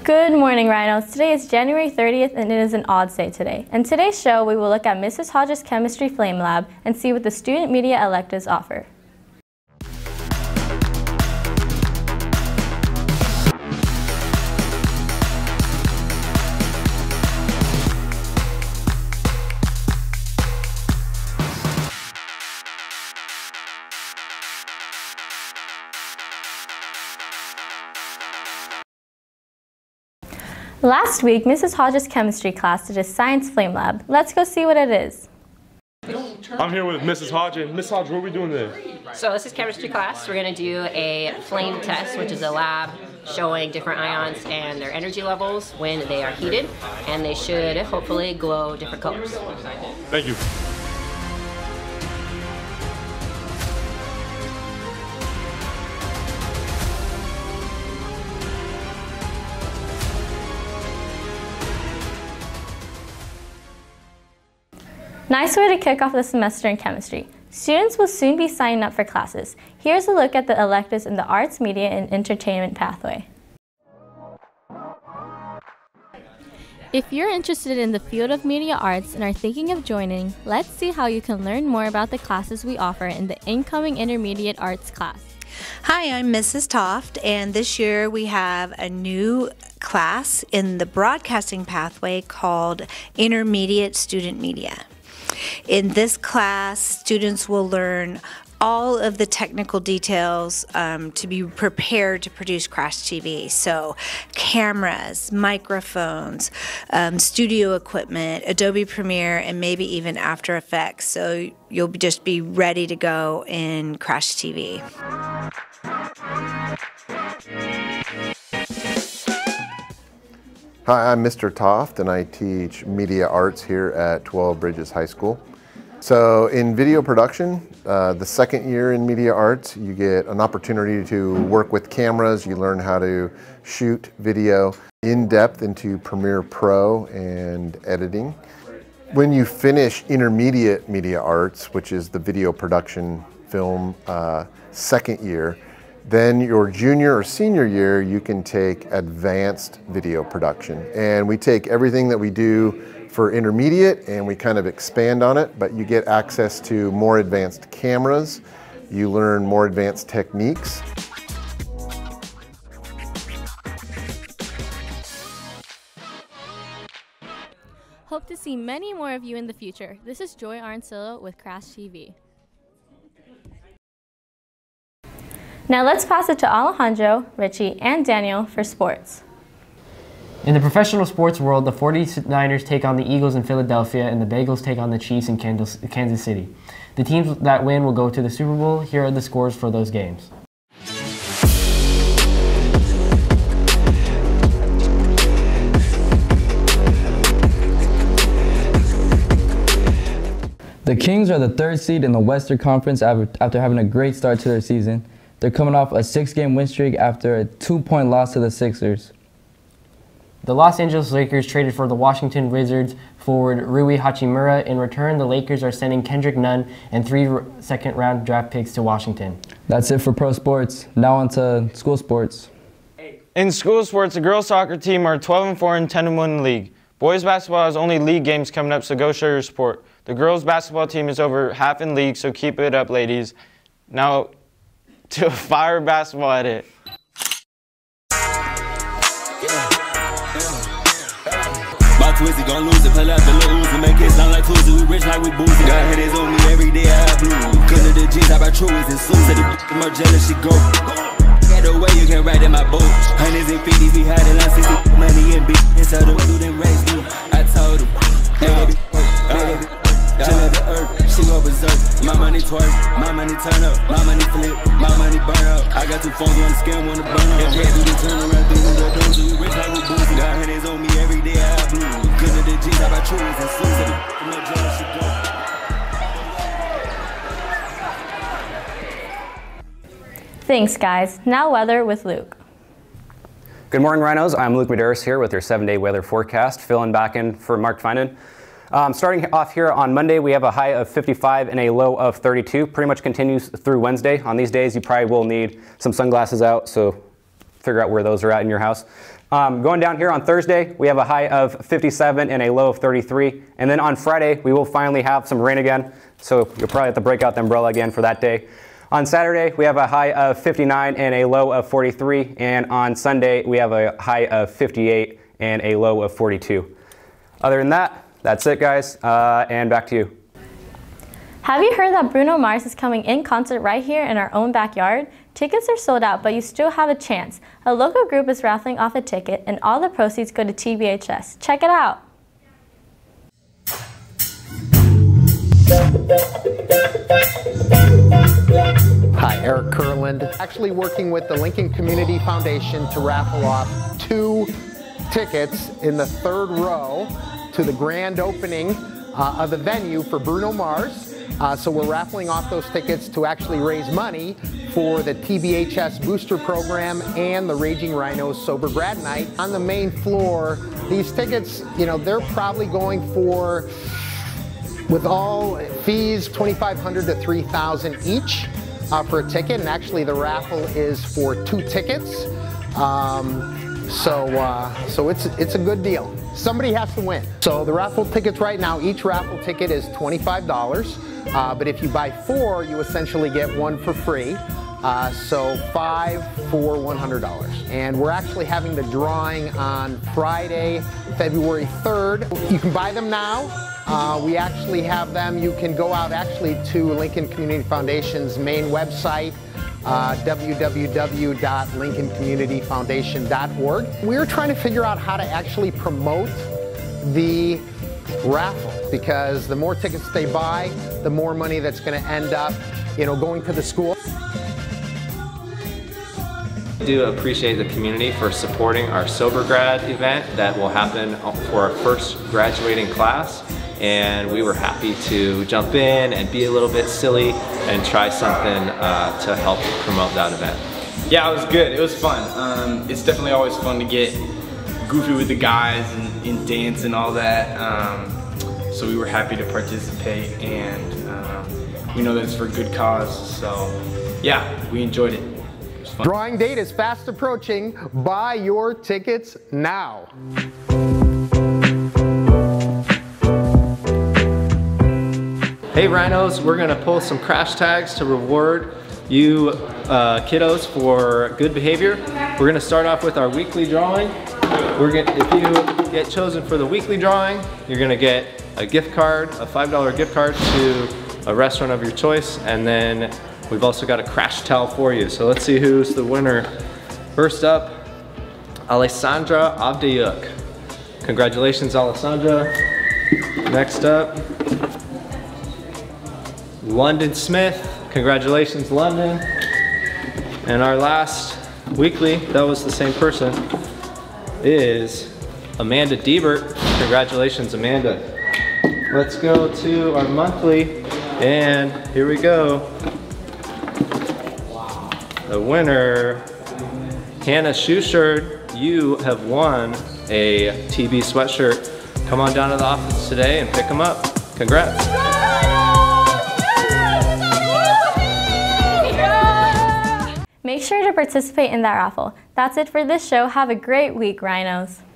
Good morning, Rhinos. Today is January 30th and it is an odds day today. In today's show, we will look at Mrs. Hodges' Chemistry Flame Lab and see what the student media electives offer. Last week, Mrs. Hodges' chemistry class did a science flame lab. Let's go see what it is. I'm here with Mrs. Hodges. Miss Hodges, what are we doing today? So this is chemistry class. We're going to do a flame test, which is a lab showing different ions and their energy levels when they are heated, and they should hopefully glow different colors. Thank you. Nice way to kick off the semester in chemistry. Students will soon be signing up for classes. Here's a look at the electives in the Arts, Media, and Entertainment pathway. If you're interested in the field of media arts and are thinking of joining, let's see how you can learn more about the classes we offer in the incoming Intermediate Arts class. Hi, I'm Mrs. Toft, and this year we have a new class in the broadcasting pathway called Intermediate Student Media. In this class, students will learn all of the technical details to be prepared to produce Crash TV. So cameras, microphones, studio equipment, Adobe Premiere, and maybe even After Effects. So you'll just be ready to go in Crash TV. Hi, I'm Mr. Toft and I teach media arts here at 12 Bridges High School. So in video production, the second year in media arts, you get an opportunity to work with cameras. You learn how to shoot video in depth into Premiere Pro and editing. When you finish intermediate media arts, which is the video production film second year, then your junior or senior year, you can take advanced video production. And we take everything that we do for intermediate and we kind of expand on it, but you get access to more advanced cameras. You learn more advanced techniques. Hope to see many more of you in the future. This is Joy Arncillo with Crash TV. Now let's pass it to Alejandro, Richie, and Daniel for sports. In the professional sports world, the 49ers take on the Eagles in Philadelphia and the Bengals take on the Chiefs in Kansas City. The teams that win will go to the Super Bowl. Here are the scores for those games. The Kings are the third seed in the Western Conference after having a great start to their season. They're coming off a 6-game win streak after a 2-point loss to the Sixers. The Los Angeles Lakers traded for the Washington Wizards forward Rui Hachimura. In return, the Lakers are sending Kendrick Nunn and 3 second-round draft picks to Washington. That's it for pro sports. Now on to school sports. In school sports, the girls soccer team are 12-4 and 10-1 in the league. Boys basketball has only league games coming up, so go show your support. The girls basketball team is over half in league, so keep it up, ladies. Now to fire basketball at it. My Twizzy gon' lose it, pull out the little Uzi, make it sound like Tuesday. We rich like we boozy. Got headaches on me every day, I have blue. Cause of the G's, I buy truies and suits. So the more jealous she go. Get away, you can ride in my boat. Hundreds and fifties, we had it on 60 money and beat. Inside the student race, I told him, hey, baby, chill the earth, she go berserk. My money twerk, my money turn up, my money flip, my money burn up. I got 2 phones, one scam, one to burn up. If can't do the turn around, do the don't do. We rich like we boozy. Got headaches on me every day, I have blue. Cause of the G's, I buy truies and suits. The more jealous she go. Thanks, guys. Now weather with Luke. Good morning, Rhinos. I'm Luke Medeiros here with your 7-day weather forecast, filling back in for Mark Finan. Starting off here on Monday, we have a high of 55 and a low of 32. Pretty much continues through Wednesday. On these days, you probably will need some sunglasses out, so figure out where those are at in your house. Going down here on Thursday, we have a high of 57 and a low of 33. And then on Friday, we will finally have some rain again. So you'll probably have to break out the umbrella again for that day. On Saturday, we have a high of 59 and a low of 43. And on Sunday, we have a high of 58 and a low of 42. Other than that, that's it, guys. And back to you. Have you heard that Bruno Mars is coming in concert right here in our own backyard? Tickets are sold out, but you still have a chance. A local group is raffling off a ticket, and all the proceeds go to TBHS. Check it out. Hi, Eric Kurland. Actually working with the Lincoln Community Foundation to raffle off 2 tickets in the 3rd row to the grand opening of the venue for Bruno Mars. So we're raffling off those tickets to actually raise money for the TBHS booster program and the Raging Rhinos Sober Grad Night. On the main floor, these tickets, you know, they're probably going for, with all fees, $2,500 to $3,000 each for a ticket. And actually the raffle is for 2 tickets. So it's a good deal. Somebody has to win. So the raffle tickets right now, each raffle ticket is $25. But if you buy 4, you essentially get 1 for free. So 5 for $100. And we're actually having the drawing on Friday, February 3rd. You can buy them now. We actually have them. You can go out actually to Lincoln Community Foundation's main website, www.lincolncommunityfoundation.org. We're trying to figure out how to actually promote the raffle, because the more tickets they buy, the more money that's going to end up, you know, going to the school. I do appreciate the community for supporting our Sober Grad event that will happen for our first graduating class. And we were happy to jump in and be a little bit silly and try something to help promote that event. Yeah, it was good. It was fun. It's definitely always fun to get goofy with the guys and dance and all that. So we were happy to participate, and we know that it's for a good cause. So yeah, we enjoyed it. It was fun. Drawing date is fast approaching. Buy your tickets now. Hey Rhinos, we're gonna pull some crash tags to reward you kiddos for good behavior. We're gonna start off with our weekly drawing. If you get chosen for the weekly drawing, you're gonna get a gift card, a $5 gift card to a restaurant of your choice, and then we've also got a crash towel for you. So let's see who's the winner. First up, Alessandra Abdeyuk. Congratulations, Alessandra. Next up, London Smith. Congratulations, London. And our last weekly, that was the same person, is Amanda Diebert. Congratulations, Amanda. Let's go to our monthly, and here we go. The winner, Hannah Schuchard, you have won a TB sweatshirt. Come on down to the office today and pick them up. Congrats. Make sure to participate in that raffle. That's it for this show. Have a great week, Rhinos.